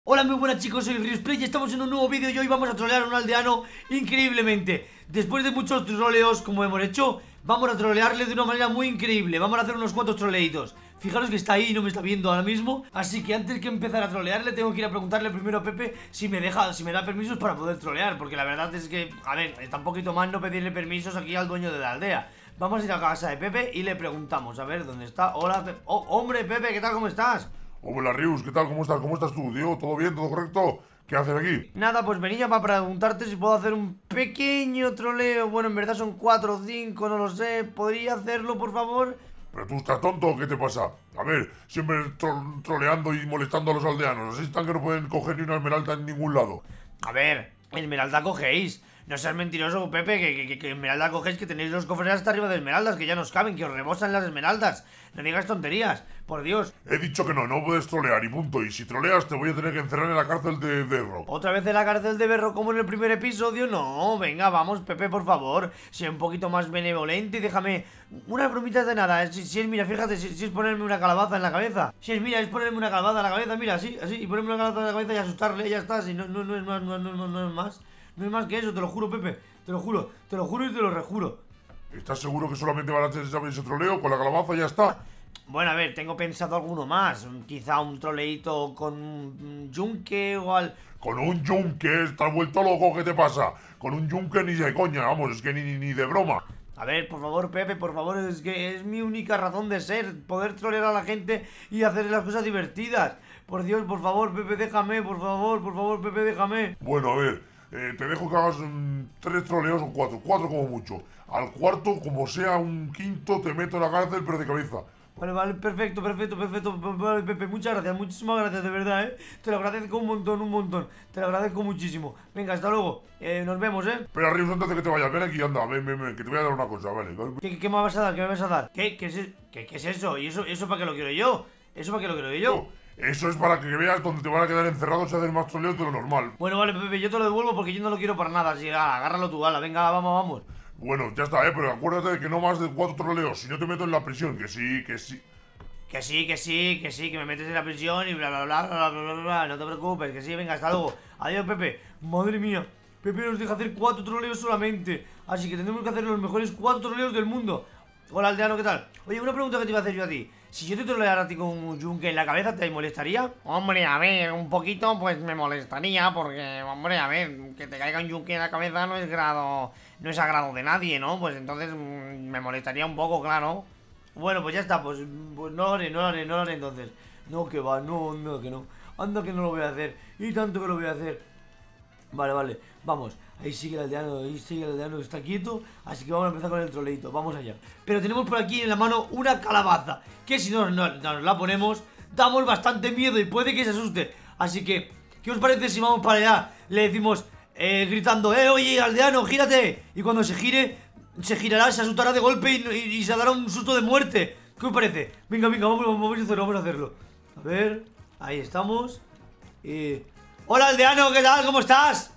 Hola, muy buenas chicos, soy Riusplay y estamos en un nuevo vídeo y hoy vamos a trolear a un aldeano increíblemente. Después de muchos troleos como hemos hecho, vamos a trolearle de una manera muy increíble. Vamos a hacer unos cuantos troleitos. Fijaros que está ahí y no me está viendo ahora mismo. Así que antes que empezar a trolearle tengo que ir a preguntarle primero a Pepe si me da permisos para poder trolear. Porque la verdad es que, a ver, está un poquito mal no pedirle permisos aquí al dueño de la aldea. Vamos a ir a casa de Pepe y le preguntamos, a ver, ¿dónde está? Hola, Pepe. Oh, hombre, Pepe, ¿qué tal? ¿Cómo estás? Hola Rius, ¿qué tal? ¿Cómo estás? ¿Cómo estás tú, tío? ¿Todo bien? ¿Todo correcto? ¿Qué haces aquí? Nada, pues venía para preguntarte si puedo hacer un pequeño troleo. Bueno, en verdad son 4 o 5, no lo sé. ¿Podría hacerlo, por favor? ¿Pero tú estás tonto o qué te pasa? A ver, siempre troleando y molestando a los aldeanos. Así están que no pueden coger ni una esmeralda en ningún lado. A ver, esmeralda cogéis. No seas mentiroso, Pepe, que esmeralda cogéis, que tenéis los cofres hasta arriba de esmeraldas, que ya nos caben, que os rebosan las esmeraldas. No digas tonterías, por Dios. He dicho que no puedes trolear y punto. Y si troleas te voy a tener que encerrar en la cárcel de Berro. ¿Otra vez en la cárcel de Berro como en el primer episodio? No, venga, vamos, Pepe, por favor. Sé un poquito más benevolente y déjame unas bromitas de nada. Si es, mira, fíjate, si es ponerme una calabaza en la cabeza. Si es, mira, es ponerme una calabaza en la cabeza, mira, así, y ponerme una calabaza en la cabeza y asustarle, y ya está. Si no es más, no es más. No es más que eso, te lo juro, Pepe. Te lo juro y te lo rejuro. ¿Estás seguro que solamente van a hacer ese troleo? Con la calabaza ya está. Bueno, a ver, tengo pensado alguno más. Quizá un troleíto con un yunque o al... Con un yunque, estás vuelto loco, ¿qué te pasa? Con un yunque ni de coña, vamos, es que ni de broma. A ver, por favor, Pepe, por favor, es que es mi única razón de ser. Poder trolear a la gente y hacer las cosas divertidas. Por Dios, por favor, Pepe, déjame, por favor, Pepe, déjame. Bueno, a ver, te dejo que hagas 3 troleos o 4 como mucho. Al cuarto, como sea un quinto, te meto en la cárcel, pero de cabeza. Vale, perfecto. Vale, Pepe, muchas gracias, muchísimas gracias, de verdad, Te lo agradezco un montón. Te lo agradezco muchísimo. Venga, hasta luego. Nos vemos, Espera, Rius, antes de que te vayas, ven aquí, anda, ven, que te voy a dar una cosa, vale. ¿Qué me vas a dar? ¿Qué me vas a dar? ¿Qué es eso? ¿Y eso para qué lo quiero yo? ¿Eso para qué lo quiero yo? Eso es para que veas donde te van a quedar encerrados y hacer más troleos de lo normal. Bueno, vale, Pepe, yo te lo devuelvo porque yo no lo quiero para nada. Así, agárralo tú, ala, venga, vamos. Bueno, ya está, pero acuérdate de que no más de 4 troleos, si no te meto en la prisión, que sí. Que me metes en la prisión y bla, no te preocupes, que sí, venga, hasta luego. Adiós, Pepe. Madre mía, Pepe nos deja hacer 4 troleos solamente. Así que tendremos que hacer los mejores 4 troleos del mundo. Hola, aldeano, ¿qué tal? Oye, una pregunta que te iba a hacer yo a ti. Si yo te troleara a ti con un yunque en la cabeza, ¿te molestaría? Hombre, a ver, un poquito pues me molestaría porque, hombre, a ver, que te caiga un yunque en la cabeza no es agrado de nadie, ¿no? Pues entonces me molestaría un poco, claro. Bueno, pues ya está, pues no lo haré entonces. No, que va, no, que no. Anda que no lo voy a hacer. Y tanto que lo voy a hacer. Vale, vamos. Ahí sigue el aldeano que está quieto. Así que vamos a empezar con el troleito, vamos allá. Pero tenemos por aquí en la mano una calabaza, que si no nos la ponemos, damos bastante miedo y puede que se asuste. Así que, ¿qué os parece si vamos para allá? Le decimos, gritando, oye, aldeano, gírate. Y cuando se gire, se girará, se asustará de golpe y se dará un susto de muerte. ¿Qué os parece? Venga, vamos a hacerlo. A ver, ahí estamos. Hola, aldeano, ¿qué tal? ¿Cómo estás?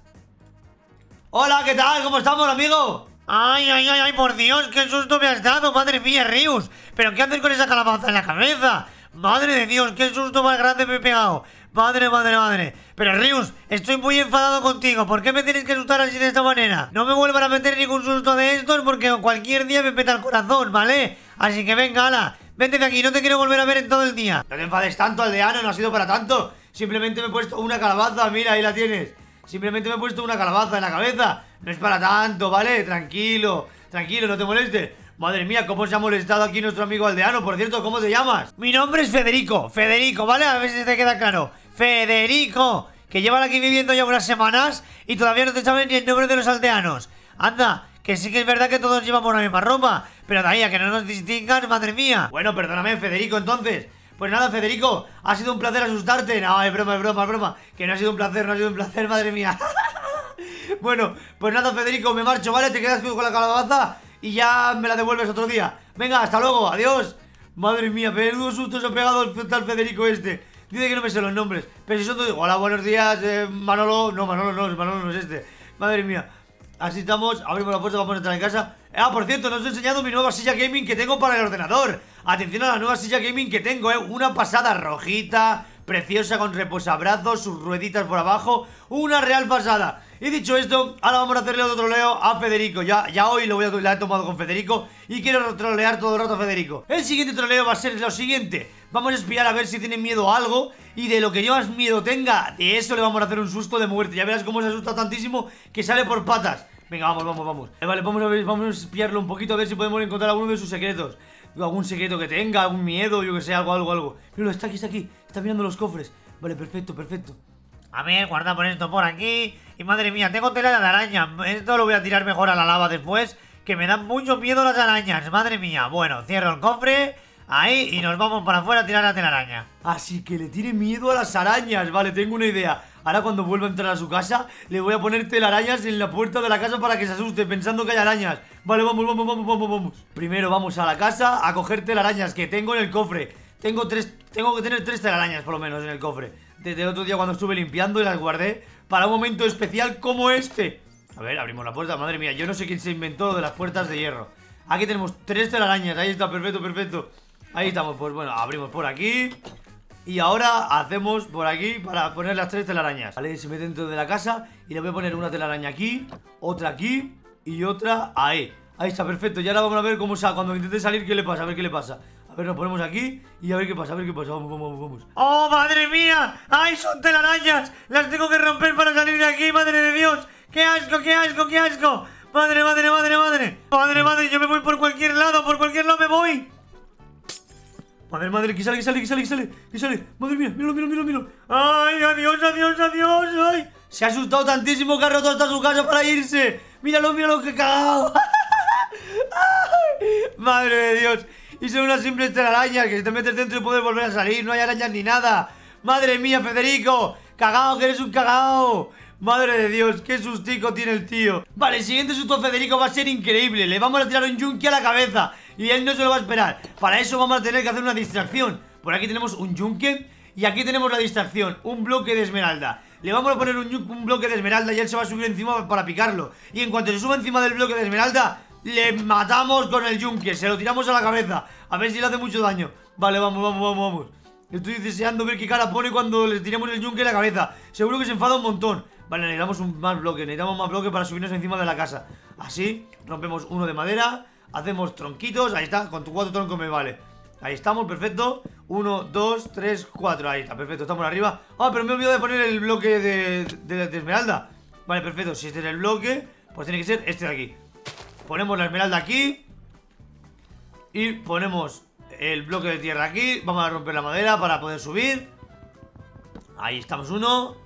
Hola, ¿qué tal? ¿Cómo estamos, amigo? Ay, por Dios, qué susto me has dado, madre mía, Rius. ¿Pero qué haces con esa calabaza en la cabeza? Madre de Dios, qué susto más grande me he pegado. Madre. Pero Rius, estoy muy enfadado contigo. ¿Por qué me tienes que asustar así de esta manera? No me vuelvan a meter ningún susto de estos porque cualquier día me peta el corazón, ¿vale? Así que venga, ala, vete de aquí, no te quiero volver a ver en todo el día. No te enfades tanto, aldeano, no ha sido para tanto. Simplemente me he puesto una calabaza, mira, ahí la tienes. Simplemente me he puesto una calabaza en la cabeza. No es para tanto, ¿vale? Tranquilo, no te molestes. Madre mía, cómo se ha molestado aquí nuestro amigo aldeano. Por cierto, ¿cómo te llamas? Mi nombre es Federico, ¿vale? A ver si te queda claro. Federico, que llevan aquí viviendo ya unas semanas y todavía no te saben ni el nombre de los aldeanos. Anda, que sí que es verdad que todos llevamos la misma ropa, pero de ahí a que no nos distingan, madre mía. Bueno, perdóname, Federico, entonces. Pues nada, Federico, ha sido un placer asustarte. No, es broma. Que no ha sido un placer, madre mía. Bueno, pues nada, Federico, me marcho, ¿vale? Te quedas con la calabaza y ya me la devuelves otro día. Venga, hasta luego, adiós. Madre mía, menudo susto se ha pegado el tal Federico este. Dice que no me sé los nombres. Pero si son todos... Hola, buenos días, Manolo. No, Manolo no es este. Madre mía. Así estamos, abrimos la puerta, vamos a entrar en casa. Por cierto, no os he enseñado mi nueva silla gaming que tengo para el ordenador. Atención a la nueva silla gaming que tengo, una pasada, rojita, preciosa con reposabrazos, sus rueditas por abajo. Una real pasada. Y dicho esto, ahora vamos a hacerle otro troleo a Federico. Ya hoy la he tomado con Federico y quiero trolear todo el rato a Federico. El siguiente troleo va a ser lo siguiente. Vamos a espiar a ver si tiene miedo a algo. Y de lo que yo más miedo tenga, de eso le vamos a hacer un susto de muerte. Ya verás cómo se asusta tantísimo que sale por patas. Venga, vamos. Vale, vamos a espiarlo un poquito a ver si podemos encontrar alguno de sus secretos. Algún secreto que tenga, algún miedo, yo que sé, algo. Míralo, está aquí. Está mirando los cofres. Vale, perfecto. A ver, guarda por esto por aquí. Y madre mía, tengo tela de araña. Esto lo voy a tirar mejor a la lava después, que me dan mucho miedo las arañas. Madre mía. Bueno, cierro el cofre. Ahí, y nos vamos para afuera a tirar la telaraña. Así que le tiene miedo a las arañas. Vale, tengo una idea. Ahora cuando vuelva a entrar a su casa, le voy a poner telarañas en la puerta de la casa para que se asuste pensando que hay arañas. Vale, vamos. Primero vamos a la casa a coger telarañas que tengo en el cofre. Tengo que tener 3 telarañas por lo menos en el cofre. Desde el otro día cuando estuve limpiando y las guardé para un momento especial como este. A ver, abrimos la puerta. Madre mía, yo no sé quién se inventó lo de las puertas de hierro. Aquí tenemos 3 telarañas. Ahí está, perfecto. Ahí estamos, pues bueno, abrimos por aquí. Y ahora hacemos por aquí para poner las 3 telarañas. Vale, se mete dentro de la casa y le voy a poner una telaraña aquí, otra aquí y otra ahí. Ahí está, perfecto. Y ahora vamos a ver cómo sale. Cuando intente salir, ¿qué le pasa? A ver qué le pasa. A ver, nos ponemos aquí y a ver qué pasa, Vamos. ¡Oh, madre mía! ¡Ay, son telarañas! ¡Las tengo que romper para salir de aquí, madre de Dios! ¡Qué asco! ¡Madre! ¡Madre! Yo me voy por cualquier lado me voy. Madre, que sale. Madre mía, míralo. ¡Ay, adiós! ¡Ay! Se ha asustado tantísimo que ha roto hasta su casa para irse. Míralo, que cagado. Madre de Dios. Y son unas simples telarañas que si te metes dentro y puedes volver a salir. No hay arañas ni nada. Madre mía, Federico. Cagao, que eres un cagao. Madre de Dios, qué sustico tiene el tío. Vale, el siguiente susto a Federico va a ser increíble. Le vamos a tirar un yunque a la cabeza y él no se lo va a esperar. Para eso vamos a tener que hacer una distracción. Por aquí tenemos un yunque y aquí tenemos la distracción, un bloque de esmeralda. Le vamos a poner un bloque de esmeralda y él se va a subir encima para picarlo. Y en cuanto se suba encima del bloque de esmeralda, le matamos con el yunque, se lo tiramos a la cabeza. A ver si le hace mucho daño. Vale, vamos. Estoy deseando ver qué cara pone cuando le tiremos el yunque en la cabeza. Seguro que se enfada un montón. Vale, necesitamos más bloque para subirnos encima de la casa. Así, rompemos uno de madera, hacemos tronquitos, ahí está, con tu 4 troncos me vale. Ahí estamos, perfecto. 1, 2, 3, 4, ahí está, perfecto, estamos arriba. Ah, pero me he olvidado de poner el bloque de esmeralda. Vale, perfecto, si este es el bloque, pues tiene que ser este de aquí. Ponemos la esmeralda aquí y ponemos el bloque de tierra aquí. Vamos a romper la madera para poder subir. Ahí estamos, 1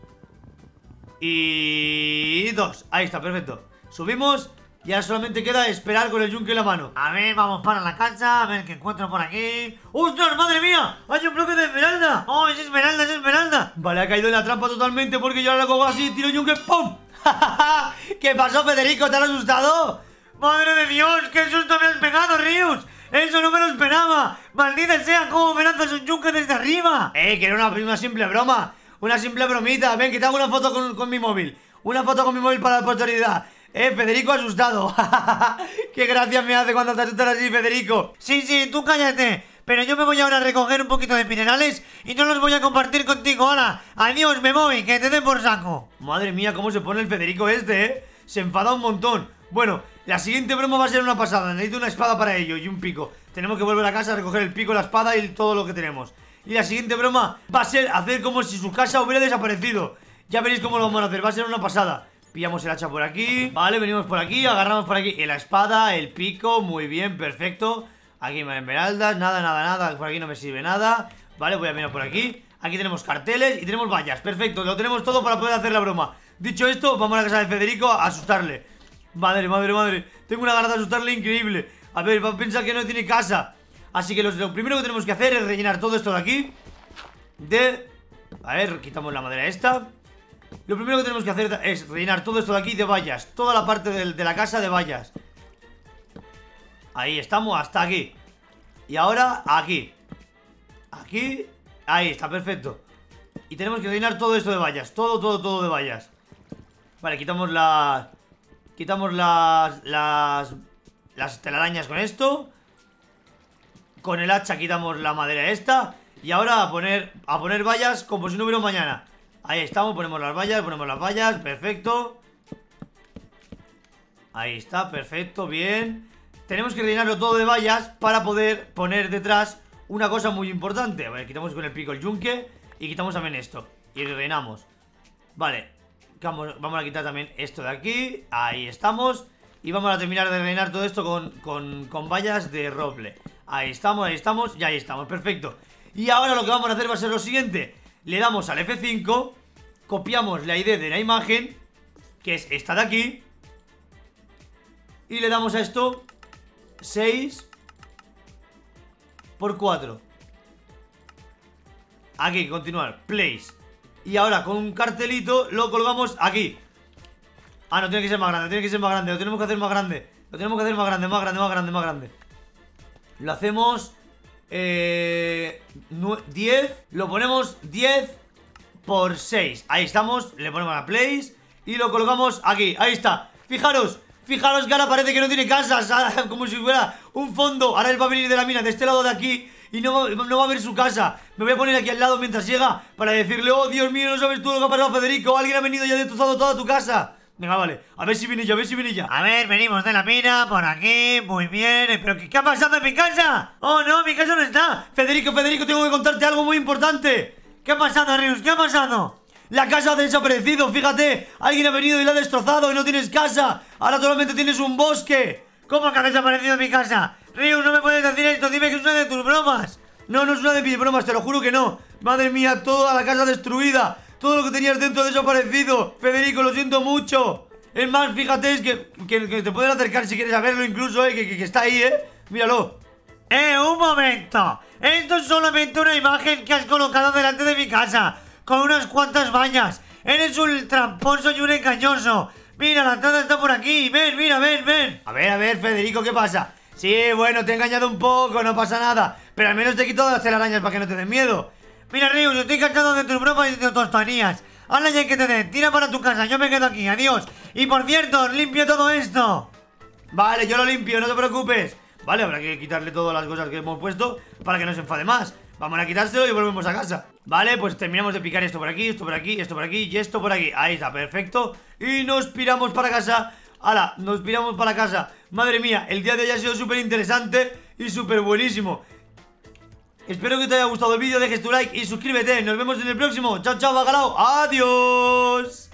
y 2, ahí está, perfecto. Subimos y ahora solamente queda esperar con el yunque en la mano. A ver, vamos para la casa, a ver qué encuentro por aquí. ¡Ostras, madre mía! ¡Hay un bloque de esmeralda! ¡Oh, es esmeralda! Vale, ha caído en la trampa totalmente porque yo ahora la cojo así, tiro el yunque, ¡pum! ¿Qué pasó, Federico? ¿Te has asustado? ¡Madre de Dios! ¡Qué susto me has pegado, Rius! ¡Eso no me lo esperaba! ¡Maldita sea! ¿Cómo me lanzas un yunque desde arriba? Que era una simple broma. Una simple bromita. Ven, que te hago una foto con mi móvil. Una foto con mi móvil para la posteridad. Federico asustado. Qué gracia me hace cuando te asustas así, Federico. Sí, tú cállate. Pero yo me voy ahora a recoger un poquito de minerales y no los voy a compartir contigo. ¡Hala! Adiós, me voy, que te den por saco. Madre mía, cómo se pone el Federico este, Se enfada un montón. Bueno, la siguiente broma va a ser una pasada. Necesito una espada para ello y un pico. Tenemos que volver a casa a recoger el pico, la espada y todo lo que tenemos. Y la siguiente broma va a ser hacer como si su casa hubiera desaparecido. Ya veréis cómo lo vamos a hacer, va a ser una pasada. Pillamos el hacha por aquí. Vale, venimos por aquí, agarramos por aquí la espada, el pico, muy bien, perfecto. Aquí me esmeraldas, nada, por aquí no me sirve nada. Vale, voy a mirar por aquí. Aquí tenemos carteles y tenemos vallas, perfecto, lo tenemos todo para poder hacer la broma. Dicho esto, vamos a la casa de Federico a asustarle. Madre, tengo una gana de asustarle increíble. A ver, va a pensar que no tiene casa. Así que lo primero que tenemos que hacer es rellenar todo esto de aquí. A ver, quitamos la madera esta. Lo primero que tenemos que hacer es rellenar todo esto de aquí de vallas. Toda la parte de la casa de vallas. Ahí estamos, hasta aquí. Y ahora aquí. Aquí. Ahí está, perfecto. Y tenemos que rellenar todo esto de vallas. Todo de vallas. Vale, quitamos las telarañas con esto. Con el hacha quitamos la madera esta. Y ahora a poner vallas como si no hubiera un mañana. Ahí estamos, ponemos las vallas, perfecto. Ahí está, perfecto, bien. Tenemos que rellenarlo todo de vallas para poder poner detrás una cosa muy importante. A ver, quitamos con el pico el yunque y quitamos también esto. Y rellenamos. Vale, vamos a quitar también esto de aquí. Ahí estamos. Y vamos a terminar de rellenar todo esto con vallas de roble. Ahí estamos, y ahí estamos, perfecto. Y ahora lo que vamos a hacer va a ser lo siguiente. Le damos al F5, copiamos la ID de la imagen, que es esta de aquí, y le damos a esto 6 por 4. Aquí, continuar, place. Y ahora con un cartelito lo colgamos aquí. Ah, no, tiene que ser más grande, lo tenemos que hacer más grande. Lo tenemos que hacer más grande. Lo hacemos 10. Lo ponemos 10 por 6. Ahí estamos, le ponemos la place y lo colgamos aquí, ahí está. Fijaros que ahora parece que no tiene casas, como si fuera un fondo. Ahora él va a venir de la mina de este lado de aquí y no va a ver su casa. Me voy a poner aquí al lado mientras llega para decirle: oh, Dios mío, no sabes tú lo que ha pasado, Federico. Alguien ha venido y ha destrozado toda tu casa. Venga, vale, a ver si viene ya, A ver, venimos de la mina, por aquí, muy bien. ¿Pero qué ha pasado en mi casa? Oh, no, mi casa no está. Federico, tengo que contarte algo muy importante. ¿Qué ha pasado, Rius? ¿Qué ha pasado? La casa ha desaparecido, fíjate. Alguien ha venido y la ha destrozado y no tienes casa. Ahora solamente tienes un bosque. ¿Cómo que ha desaparecido mi casa? Rius, no me puedes decir esto, dime que es una de tus bromas. No, no es una de mis bromas, te lo juro que no. Madre mía, toda la casa destruida. Todo lo que tenías dentro ha desaparecido. Federico, lo siento mucho. Es más, fíjate, es que te puedes acercar si quieres a verlo incluso, que está ahí, míralo. Un momento. Esto es solamente una imagen que has colocado delante de mi casa, con unas cuantas vallas. Eres un tramposo y un engañoso. Mira, la entrada está por aquí. Ven, mira, ven. A ver, Federico, ¿qué pasa? Sí, bueno, te he engañado un poco, no pasa nada. Pero al menos te he quitado las telarañas para que no te den miedo. Mira, Rius, yo estoy cansado de tus bromas y de tus tonías. Habla ya que te den, tira para tu casa, yo me quedo aquí, adiós. Y por cierto, limpia todo esto. Vale, yo lo limpio, no te preocupes. Vale, habrá que quitarle todas las cosas que hemos puesto para que no se enfade más. Vamos a quitárselo y volvemos a casa. Vale, pues terminamos de picar esto por aquí, esto por aquí, esto por aquí y esto por aquí. Ahí está, perfecto. Y nos piramos para casa. ¡Hala! Nos piramos para casa. Madre mía, el día de hoy ha sido súper interesante y súper buenísimo. Espero que te haya gustado el vídeo, dejes tu like y suscríbete. Nos vemos en el próximo. Chao, chao, bacalao. Adiós.